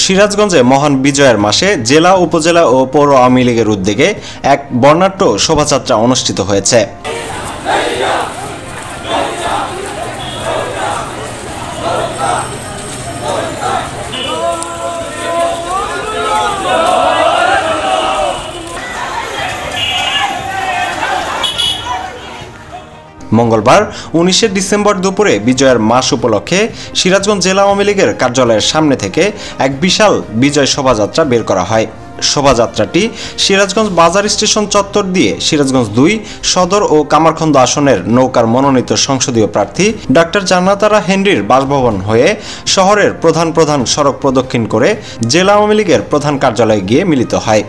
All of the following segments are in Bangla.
সিরাজগঞ্জে মহান বিজয়ের মাসে জেলা, উপজেলা ও পৌর আওয়ামী লীগের উদ্যোগে এক বর্ণাঢ্য শোভাযাত্রা অনুষ্ঠিত হয়েছে। মঙ্গলবার 19 ডিসেম্বর দুপুরে বিজয়ের মাস উপলক্ষে সিরাজগঞ্জ জেলা আওয়ামী লীগের কার্যালয়ের সামনে থেকে এক বিশাল বিজয় শোভাযাত্রা বের করা হয়। শোভাযাত্রাটি সিরাজগঞ্জ বাজার স্টেশন চত্বর দিয়ে সিরাজগঞ্জ 2 সদর ও কামারখন্দ আসনের নৌকার মনোনীত সংসদীয় প্রার্থী ডাক্তার জান্নাতারা হেনরির বাসভবন হয়ে শহরের প্রধান সড়ক প্রদক্ষিণ করে জেলা আওয়ামী লীগের প্রধান কার্যালয়ে গিয়ে মিলিত হয়।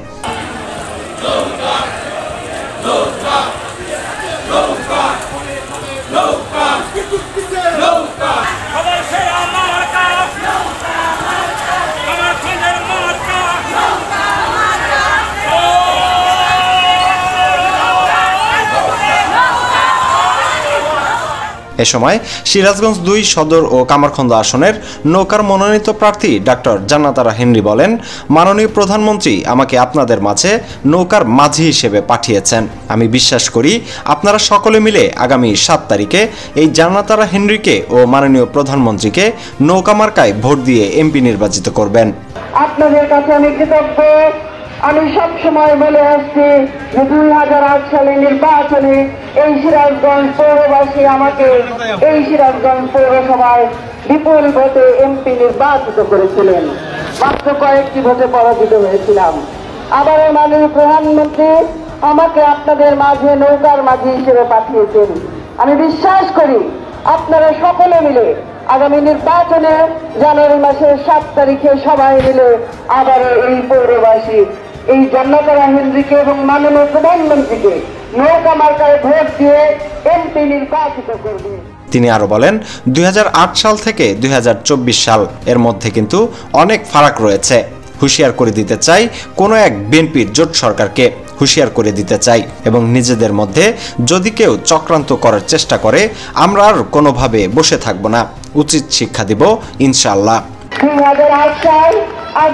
এ সময় সিরাজগঞ্জ 2 সদর ও কামারখন্দ আসনের নৌকার মনোনীত প্রার্থী ডাক্তার জান্নাতারা হেনরি বলেন, মাননীয় প্রধানমন্ত্রী আমাকে আপনাদের মাঝে নৌকার মাঝি হিসেবে পাঠিয়েছেন। আমি বিশ্বাস করি আপনারা সকলে মিলে আগামী 7 তারিখে এই জান্নাতারা হেনরিকে ও মাননীয় প্রধানমন্ত্রীকে নৌকা মার্কায় ভোট দিয়ে এমপি নির্বাচিত করবেন। আপনাদের কাছে আমি কৃতজ্ঞ। আমি সবসময় বলে আসছি যে 2008 সালে নির্বাচনে এই সিরাজগঞ্জ পৌরবাসী আমাকে এই সিরাজগঞ্জ পৌরসভায় বিপুল ভোটে এমপি নির্বাচিত করেছিলেন। মাত্র কয়েকটি ভোটে পরাজিত হয়েছিলাম। আবারও মাননীয় প্রধানমন্ত্রী আমাকে আপনাদের মাঝে নৌকার মাঝি হিসেবে পাঠিয়েছেন। আমি বিশ্বাস করি আপনারা সকলে মিলে আগামী নির্বাচনে জানুয়ারি মাসের 7 তারিখে সবাই মিলে আবারও এই পৌরবাসী এই জান্নাতারা হেনরিকে এবং মাননীয় প্রধানমন্ত্রীকে নৌকা মার্কায় ভোট দিয়ে এমপি নির্বাচিত করবে। তিনি আরো বলেন, 2008 সাল থেকে 2024 সাল এর মধ্যে কিন্তু অনেক ফারাক রয়েছে। হুঁশিয়ার করে দিতে চাই কোনো এক বিএনপির জোট সরকারকে, হুঁশিয়ার করে দিতে চাই এবং নিজেদের মধ্যে যদি কেউ চক্রান্ত করার চেষ্টা করে আমরা আর কোনোভাবে বসে থাকব না, উচিত শিক্ষা দিব ইনশাআল্লাহ। 2008 সাল আর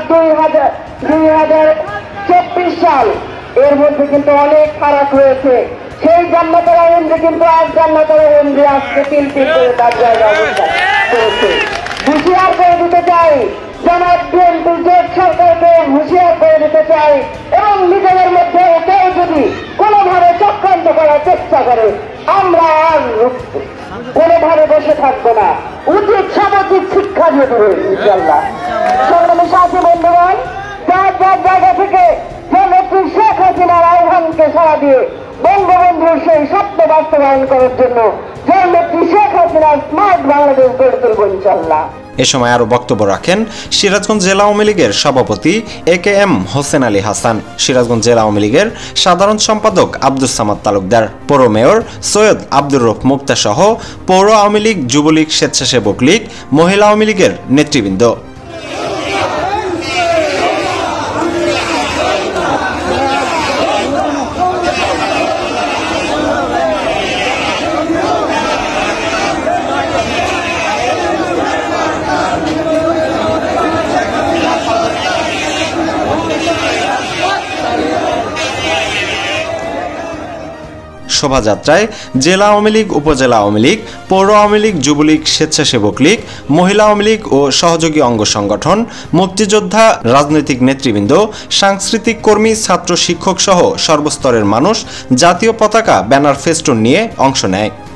2024 সাল এর মধ্যে কিন্তু অনেক ফারাক রয়েছে। সেই জান্নাতারা হেনরি কিন্তু আজ জান্নাতারা হেনরি আজকে তিল করে তার জায়গা অবস্থান করেছে। হুঁশিয়ার করে দিতে চাই জামাত বিএনপির জোট সরকারকে, হুঁশিয়ার করে দিতে চাই এবং নিজেদের মধ্যে কেউ যদি কোনোভাবে চক্রান্ত করার চেষ্টা করে আমরা আর কোনোভাবে বসে থাকবো না, উচিত সামাজিক শিক্ষা দিয়ে দেবে ইনশাআল্লাহ। সংগ্রামী সাথী বন্ধুগণ, যার জায়গা থেকে নেত্রী শেখ হাসিনার আহ্বানকে সাড়া দিয়ে বঙ্গবন্ধুর সেই স্বপ্ন বাস্তবায়ন করার জন্য নেত্রী শেখ হাসিনার স্মার্ট বাংলাদেশ গড়ে তুলব ইনশাআল্লাহ। এ সময় আরো বক্তব্য রাখেন সিরাজগঞ্জ জেলা আওয়ামী লীগের সভাপতি AKM হোসেন আলী হাসান, সিরাজগঞ্জ জেলা আওয়ামী লীগের সাধারণ সম্পাদক আব্দুস সামাদ তালুকদার, পৌর মেয়র সৈয়দ আব্দুর রউফ মুক্তা সহ পৌর আওয়ামী লীগ, যুবলীগ, স্বেচ্ছাসেবক লীগ, মহিলা আওয়ামী লীগের নেতৃবৃন্দ। শোভাযাত্রায় জেলা আওয়ামী লীগ, উপজেলা আওয়ামী লীগ, পৌর আওয়ামী লীগ, যুবলীগ, স্বেচ্ছাসেবক লীগ, মহিলা আওয়ামী লীগ ও সহযোগী অঙ্গ সংগঠন, মুক্তিযোদ্ধা, রাজনৈতিক নেতৃবৃন্দ, সাংস্কৃতিক কর্মী, ছাত্র, শিক্ষক সহ সর্বস্তরের মানুষ জাতীয় পতাকা, ব্যানার, ফেস্টুন নিয়ে অংশ নেয়।